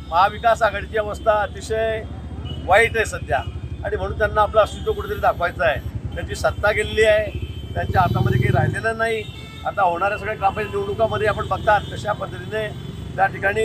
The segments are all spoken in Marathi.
महाविकास आघाडीची अवस्था अतिशय वाईट आहे सध्या आणि म्हणून त्यांना आपलं अस्तित्व कुठेतरी दाखवायचं आहे। त्यांची सत्ता गेलेली आहे, त्यांच्या हातामध्ये काही राहिलेलं नाही। आता होणाऱ्या सगळ्या ग्रामपंचायत निवडणुकामध्ये आपण बघतात कशा पद्धतीने त्या ठिकाणी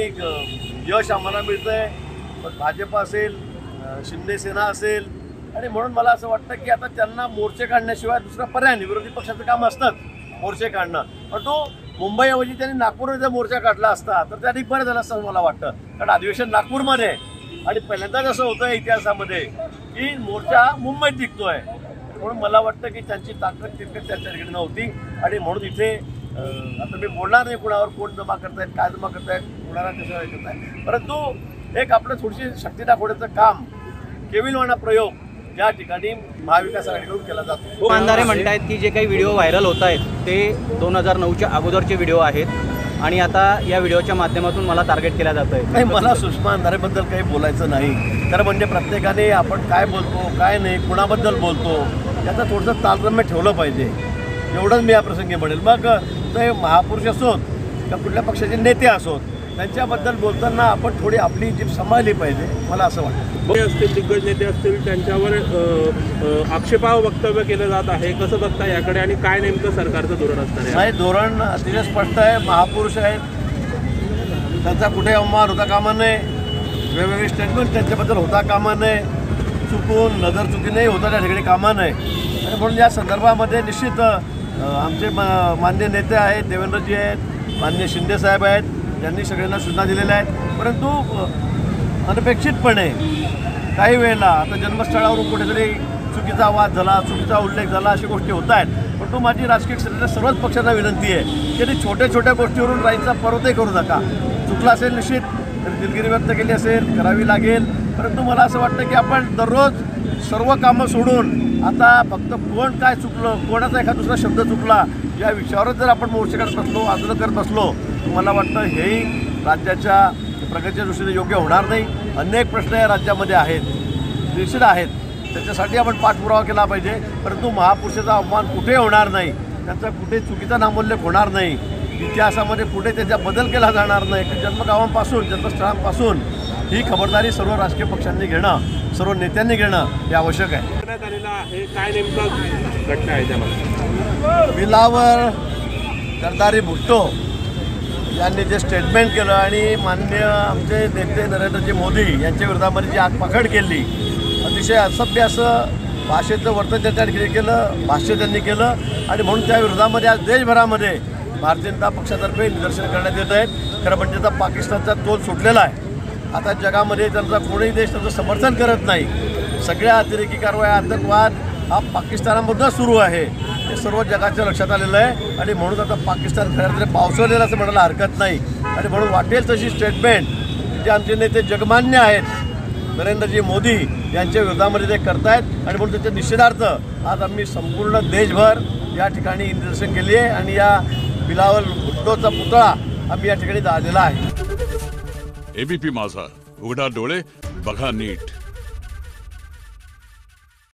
यश आम्हाला मिळतं आहे। भाजप असेल, शिंदे सेना असेल, आणि म्हणून मला असं वाटतं की आता त्यांना मोर्चे काढण्याशिवाय दुसरा पर्याय नाही। विरोधी पक्षाचं काम असतं मोर्चे काढणं, पण तो मुंबईऐवजी त्यांनी नागपूरमध्ये जर मोर्चा काढला असता तर त्याने बरं झालं असं मला वाटतं। कारण अधिवेशन नागपूरमध्ये आणि पहिल्यांदाच असं होतं इतिहासामध्ये की मोर्चा मुंबईत निघतोय, म्हणून मला वाटतं की त्यांची ताकद तितकं त्यांच्याकडे नव्हती आणि म्हणून इथे आता मी बोलणार नाही कुणावर कोण जमा करतायत, काय जमा करतायत, कुणाला कसं करतायत, परंतु एक आपलं थोडीशी शक्ती दाखवण्याचं काम, केविलवाणा प्रयोग या ठिकाणी महाविकास आघाडीकडून केला जातो। अंधारे म्हणतायत की जे काही व्हिडिओ व्हायरल होत आहेत ते 2009च्या अगोदरचे व्हिडिओ आहेत आणि आता या व्हिडिओच्या माध्यमातून मला टार्गेट केलं जात आहे। नाही, मला सुषमा अंधारेबद्दल काही बोलायचं नाही, कारण म्हणजे प्रत्येकाने आपण काय बोलतो काय नाही, कुणाबद्दल बोलतो याचं थोडंसं तारतम्य ठेवलं पाहिजे, एवढंच मी या प्रसंगी म्हणेल। मग ते महापुरुष असोत का कुठल्या पक्षाचे नेते असोत, त्यांच्याबद्दल बोलताना आपण थोडी आपली जीभ सांभाळली पाहिजे, मला असं वाटतं। असतील दिग्गज नेते असतील त्यांच्यावर आक्षेपार्ह वक्तव्य केलं जात आहे, कसं बघता याकडे आणि काय नेमकं सरकारचं धोरण असणार आहे? नाही, धोरण अतिशय स्पष्ट आहे। महापुरुष आहेत, त्यांचा कुठे अवमान होता कामा नये, वेगवेगळे स्टेटमेंट त्यांच्याबद्दल होता कामा नये, चुकून नजर चुकीने होता त्या ठिकाणी कामा नये। आणि म्हणून या संदर्भामध्ये निश्चित आमचे मान्य नेते आहेत, देवेंद्रजी आहेत, मान्य शिंदे साहेब आहेत, यांनी सगळ्यांना सूचना दिलेल्या आहेत, परंतु अनपेक्षितपणे काही वेळेला आता जन्मस्थळावरून कुठेतरी चुकीचा आवाज झाला, चुकीचा उल्लेख झाला, अशा गोष्टी होत आहेत। पण तो माझी राजकीय क्षेत्रातल्या सर्वच पक्षांना विनंती आहे की ते छोट्या छोट्या गोष्टीवरून राईचा पर्वतही करू नका। चुकला असेल निश्चित दिलगिरी व्यक्त केली असेल, करावी लागेल, परंतु मला असं वाटतं की आपण दररोज सर्व कामं सोडून आता फक्त कोण काय चुकलं, कोणाचा एखादा दुसरा शब्द चुकला या विषयावरच जर आपण मोर्चे करत बसलो, आंदोलन करत बसलो, मला वाटतं हेही राज्याच्या प्रगतीच्या दृष्टीने योग्य होणार नाही। अनेक प्रश्न या राज्यामध्ये आहेत, निश्चित आहेत, त्याच्यासाठी आपण पाठपुरावा केला पाहिजे, परंतु महापुरुषाचा अपमान कुठे होणार नाही, त्यांचा कुठे चुकीचा नामोल्लेख होणार नाही, इतिहासामध्ये कुठे त्याचा बदल केला जाणार नाही। जन्मगावांपासून जन्मस्थळांपासून ही खबरदारी सर्व राजकीय पक्षांनी घेणं, सर्व नेत्यांनी घेणं हे आवश्यक आहे। काय नेमकं घटना आहे त्यामध्ये? बिलावर जरदारी भुट्टो यांनी जे स्टेटमेंट केलं आणि माननीय आमचे नेते नरेंद्रजी मोदी यांच्या विरोधामध्ये जी आगपाखड केली, अतिशय असभ्य असं भाषेचं वर्तन त्यांच्या ठिकाणी केलं, भाष्य त्यांनी केलं आणि म्हणून त्या विरोधामध्ये आज देशभरामध्ये भारतीय जनता पक्षातर्फे निदर्शन करण्यात येत आहेत। खरं म्हणजे आता पाकिस्तानचा तोल सुटलेला आहे, आता जगामध्ये त्यांचा कोणीही देश त्यांचं समर्थन करत नाही। सगळ्या अतिरेकी कारवाया, आतंकवाद हा पाकिस्तानामधूनच सुरू आहे, हे सर्व जगाच्या लक्षात आलेलं आहे आणि म्हणून आता पाकिस्तान खरं तरी पावसवलेलं असं म्हणायला हरकत नाही। आणि म्हणून वाटेल तशी स्टेटमेंट जे आमचे नेते जगमान्य आहेत नरेंद्रजी मोदी यांच्या विरोधामध्ये ते करतायत आणि म्हणून त्याच्या निषेधार्थ आज आम्ही संपूर्ण देशभर या ठिकाणी निदर्शन केली आहे आणि या बिलावल भुट्टोचा पुतळा आम्ही या ठिकाणी जाळलेला आहे। एबीपी माझा, उघडा डोळे बघा नीट।